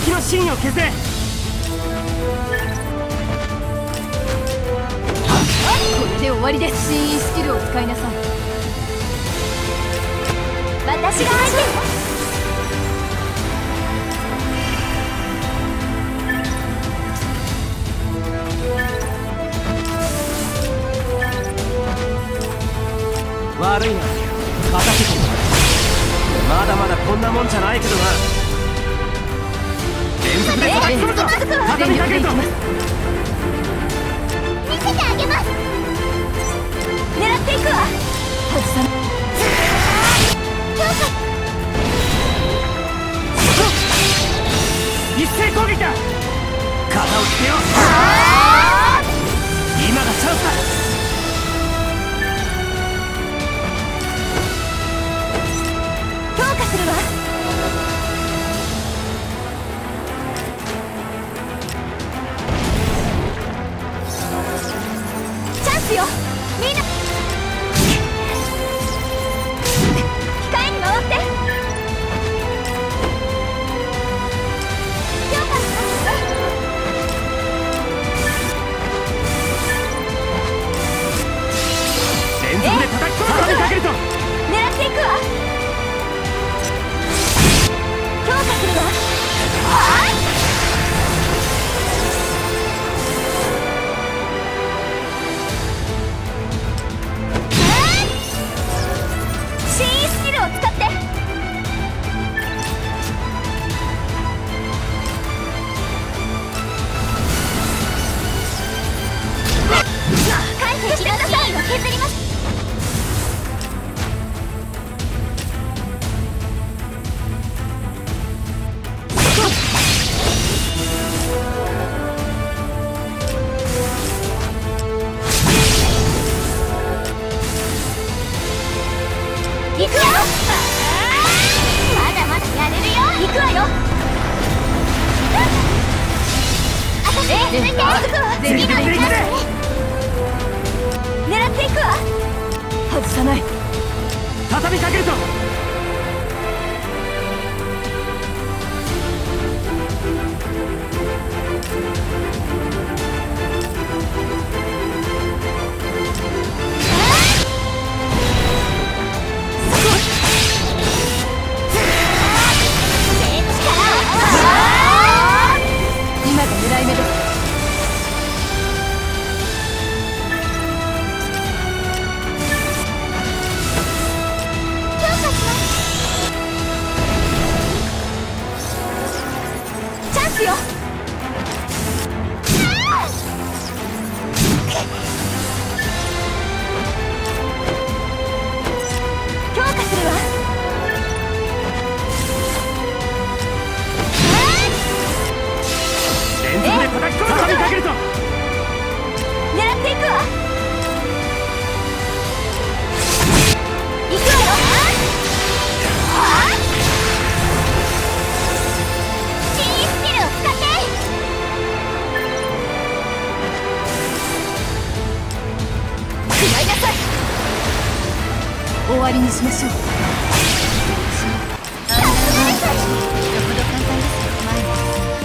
敵の芯を消せ。 これで終わりです。真意スキルを使いなさい。私が相手よ。 悪いな、勝たせてもらう。まだまだこんなもんじゃないけどな。連続で叩き込むぞ。畳みかけるぞ。 見せてあげます。狙っていくわ。外さない。強化。 一斉攻撃だ。肩をつけよう。今がチャンスだ。 強化するわ。チャンスよ。みんな控えに回って。強化します。 連続で叩き込む。畳みかけるぞ。 狙っていくわ。強化するわ。新スキルを使って。回避してください。削ります。行くよ。まだまだやれるよ。行くわよ。私に続いていくわ。次のチャンスね。狙っていくわ。外さない。 畳みかけるぞ。 今が狙い目です。強化します。チャンスよ。強化するわ。 連続で叩き込む。畳みかけるぞ。 狙っていくわ。行くわよ。新スキルを使って。食らいなさい。終わりにしましょう。あんなによほど簡単ですよ。前に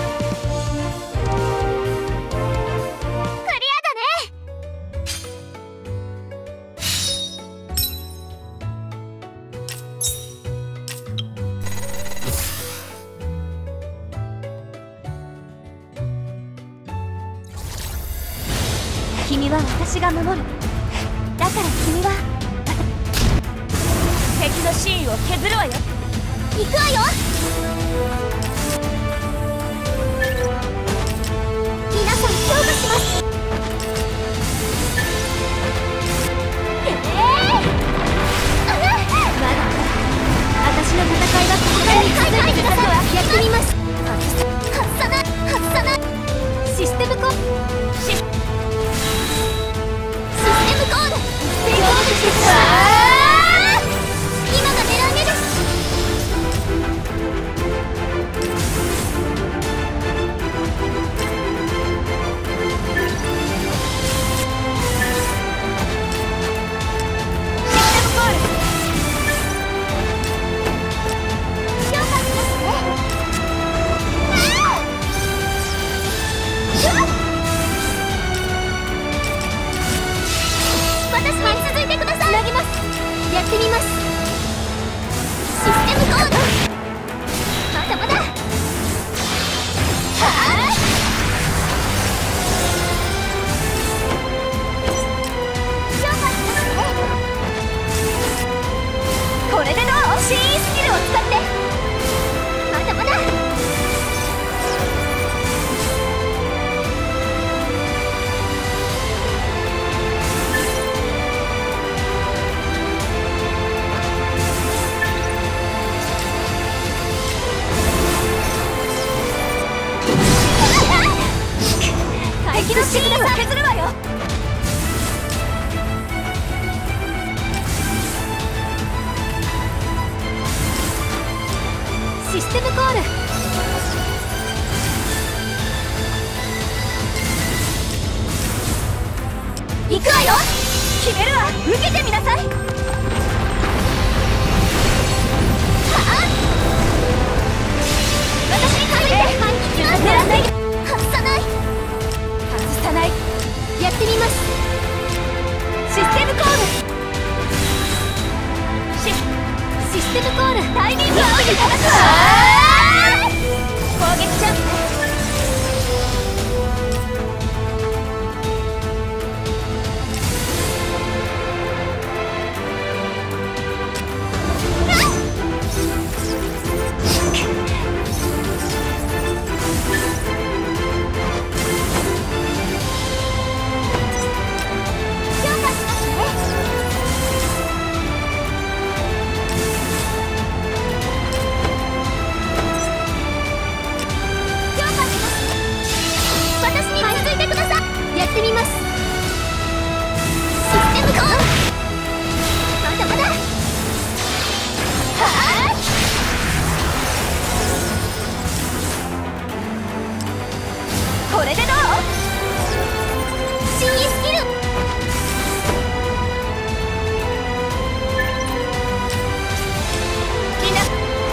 クリアだね。君は私が守る。だから君は敵のシーンを削るわよ。行くわよ。皆さん強化します。まだ私の戦いはここからに続いてください。やってみます。外さない外さない。システムコール。システムコール。成功です。今が狙い目です。 敵のシーンを削るわよ。システムコール。行くわよ。決めるわ。受けてみなさい。私に続いて反撃は狙わない。外さない。外さない。やってみます。システムコール。システムコール。タイミングを合わせて叩くわ。攻撃チャンスね。これでどう？新スキル。みんな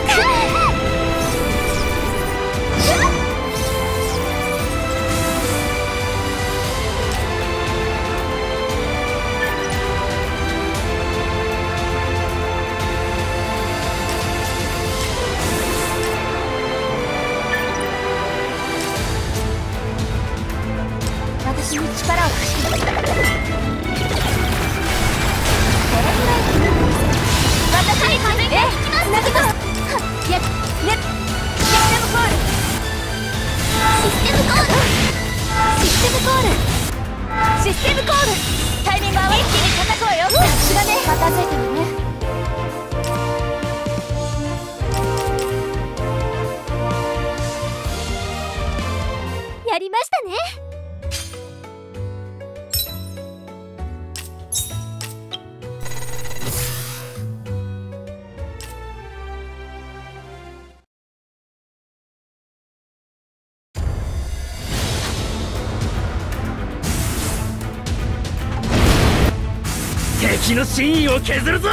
私に力を貸して。これぐらい私に続いていきます。投げます。やっね。システムコール。システムコール。システムコール。システムコール。タイミングは一気に叩くわよ。さすがね。片付いたわね。やりましたね。 敵の真意を削るぞ。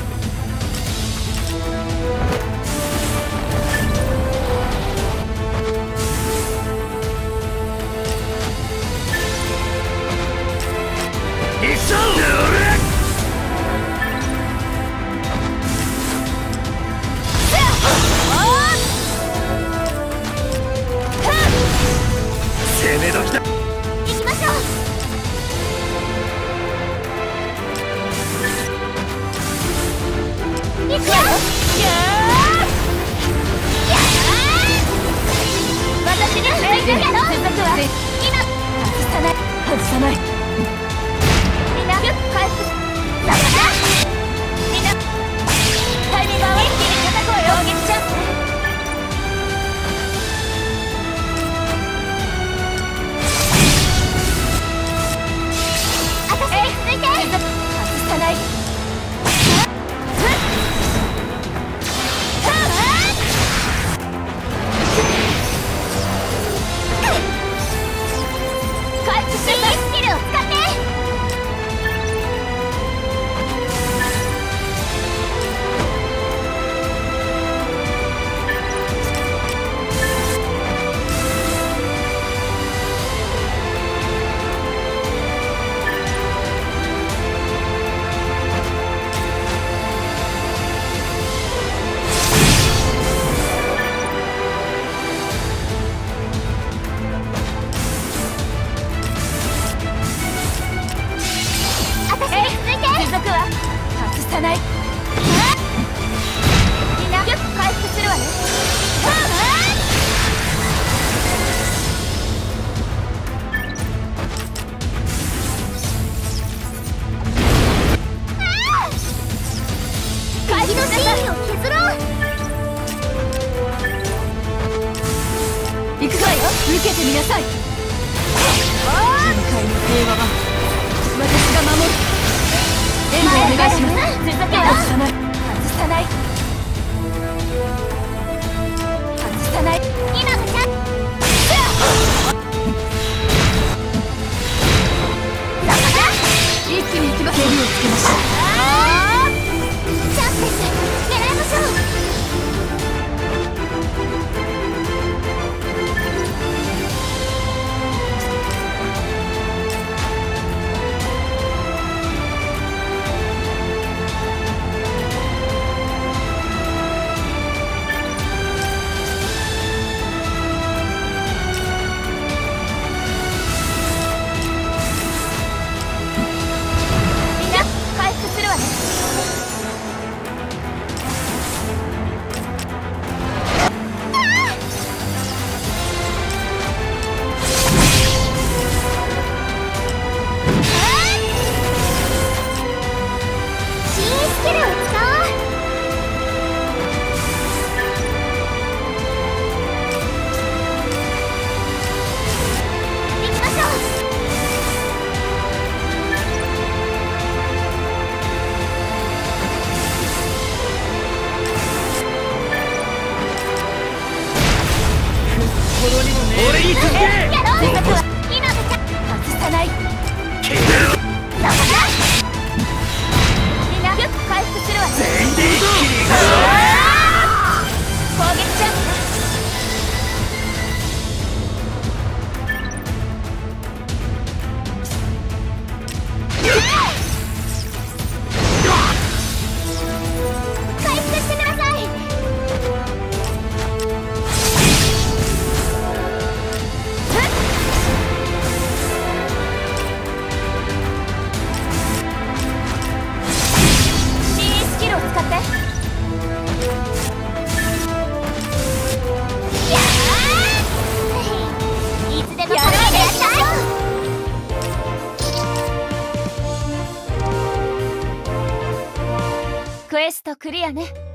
行くぞ。攻め時だ。 行きましょう。行くよ。私に続いて続くわ。今外さない。外さない。みんな回復。さあみんなタイミングを一気に叩こうよ。攻撃チャンスね。私に続いて外さない。続くわ。外さない。みんな回復するわね。敵のシーンを削ろう。行くわよ。受けてみなさい。 界の平和は私が守る。援護お願いします。続けよ。外さない外さない外さない。今のチャンス。一気に行きます。蹴りをつけましょう。チャンスです。狙いましょう。 俺に続け。 今の外さない。みんな回復するわ。 全員で一気に攻撃チャンス。回復してください。クエストクリアね。